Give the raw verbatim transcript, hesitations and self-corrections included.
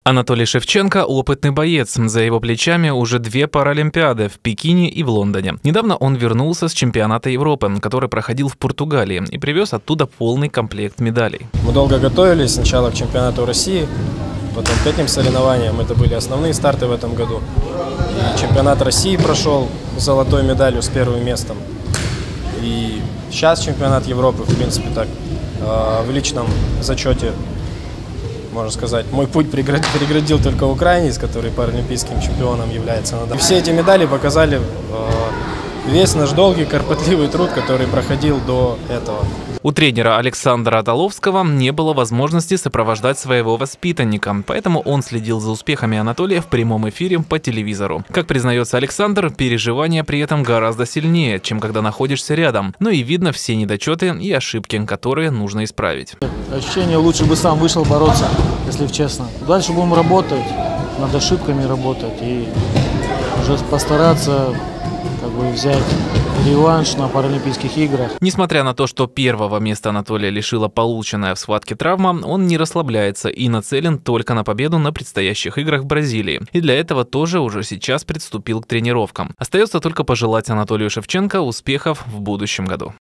Анатолий Шевченко – опытный боец. За его плечами уже две паралимпиады в Пекине и в Лондоне. Недавно он вернулся с чемпионата Европы, который проходил в Португалии, и привез оттуда полный комплект медалей. Мы долго готовились сначала к чемпионату России, потом к этим соревнованиям. Это были основные старты в этом году. И чемпионат России прошел с золотой медалью, с первым местом. И сейчас чемпионат Европы, в принципе, так, в личном зачете, можно сказать, мой путь преградил только украинец, который паралимпийским чемпионом является. И все эти медали показали весь наш долгий, кропотливый труд, который проходил до этого. У тренера Александра Аталовского не было возможности сопровождать своего воспитанника, поэтому он следил за успехами Анатолия в прямом эфире по телевизору. Как признается Александр, переживания при этом гораздо сильнее, чем когда находишься рядом. Но и видно все недочеты и ошибки, которые нужно исправить. Ощущение, лучше бы сам вышел бороться, если честно. Дальше будем работать, над ошибками работать и уже постараться как бы взять реванш на Паралимпийских играх. Несмотря на то, что первого места Анатолия лишила полученная в схватке травма, он не расслабляется и нацелен только на победу на предстоящих играх в Бразилии. И для этого тоже уже сейчас приступил к тренировкам. Остается только пожелать Анатолию Шевченко успехов в будущем году.